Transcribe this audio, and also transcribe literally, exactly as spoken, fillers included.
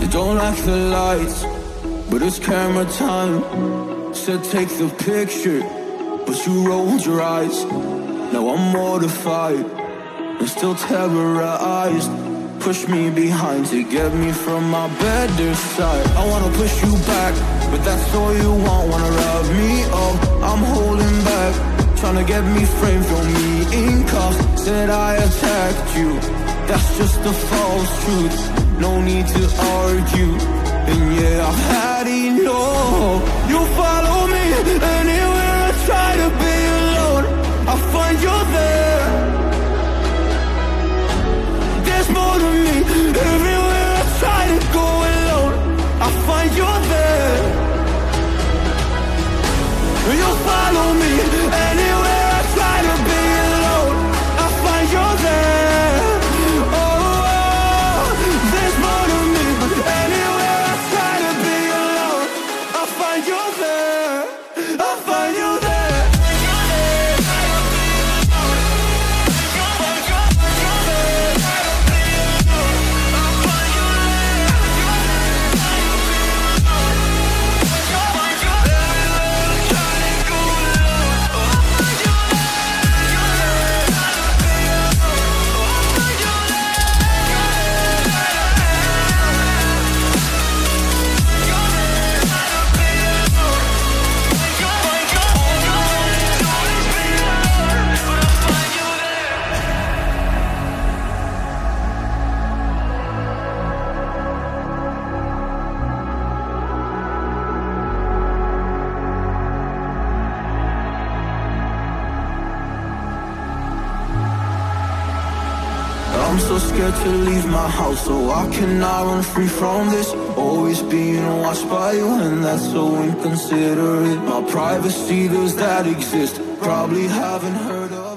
They don't like the lights, but it's camera time. Said take the picture, but you rolled your eyes. Now I'm mortified and still terrorized. Push me behind to get me from my better side. I wanna push you back, but that's all you want. Wanna rub me up, I'm holding back. Trying to get me framed, throw me in cuffs. Said I attacked you, that's just a false truth. No need to argue, and yeah, I've had enough. You follow me anywhere I try to be alone, I find you there. There's more to me, everywhere I try to go alone, I find you there. You follow me anywhere I try to be alone, I find you there. Oh, there's more to me, anywhere I try to be alone, I find you there, I find you there. I'm so scared to leave my house, so I cannot run free from this. Always being watched by you, and that's so inconsiderate. My privacy, does that exist? Probably haven't heard of